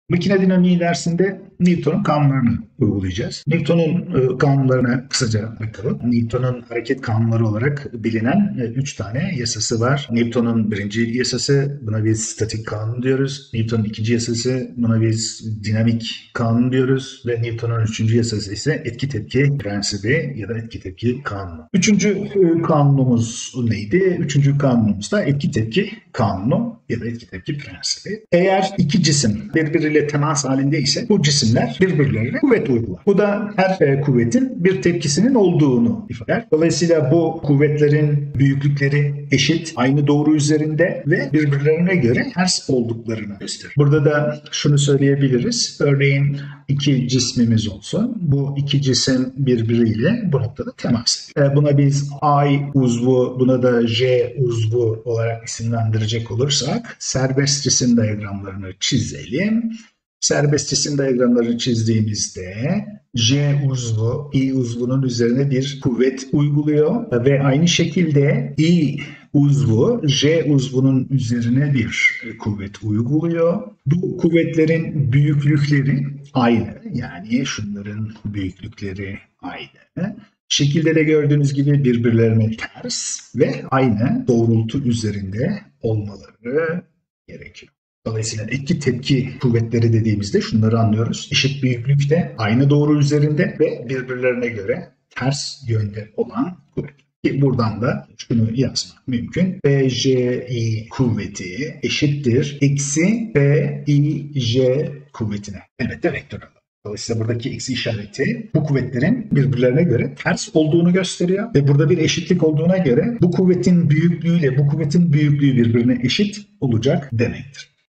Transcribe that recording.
Makine dinamiği dersinde Newton'un kanunlarını uygulayacağız. Newton'un kanunlarına kısaca bakalım. Newton'un hareket kanunları olarak bilinen 3 tane yasası var. Newton'un birinci yasası, buna biz statik kanun diyoruz. Newton'un ikinci yasası, buna biz dinamik kanun diyoruz. Ve Newton'un üçüncü yasası ise etki tepki prensibi ya da etki tepki kanunu. Üçüncü kanunumuz neydi? Üçüncü kanunumuz da etki tepki kanunu ya da etki tepki prensibi. Eğer iki cisim birbiriyle temas halinde ise bu cisimler birbirlerine kuvvet uygular. Bu da her kuvvetin bir tepkisinin olduğunu ifade eder. Dolayısıyla bu kuvvetlerin büyüklükleri eşit, aynı doğru üzerinde ve birbirlerine göre ters olduklarını gösterir. Burada da şunu söyleyebiliriz. Örneğin iki cismimiz olsun. Bu iki cisim birbiriyle bu noktada temas ediyor. Buna biz I uzvu, buna da J uzvu olarak isimlendirecek olursak serbest cisim diyagramlarını çizelim. Serbest cisim diyagramlarını çizdiğimizde J uzvu, I uzvunun üzerine bir kuvvet uyguluyor ve aynı şekilde I uzvu, J uzvunun üzerine bir kuvvet uyguluyor. Bu kuvvetlerin büyüklükleri aynı. Yani şunların büyüklükleri aynı. Şekilde de gördüğünüz gibi birbirlerine ters ve aynı doğrultu üzerinde olmaları gerekiyor. Dolayısıyla etki tepki kuvvetleri dediğimizde şunları anlıyoruz. Eşit büyüklükte, aynı doğru üzerinde ve birbirlerine göre ters yönde olan kuvvet. Buradan da şunu yazmak mümkün. BJI kuvveti eşittir eksi BIJ kuvvetine. Elbette vektör alalım. Dolayısıyla buradaki eksi işareti bu kuvvetlerin birbirlerine göre ters olduğunu gösteriyor. Ve burada bir eşitlik olduğuna göre bu kuvvetin büyüklüğüyle bu kuvvetin büyüklüğü birbirine eşit olacak demektir.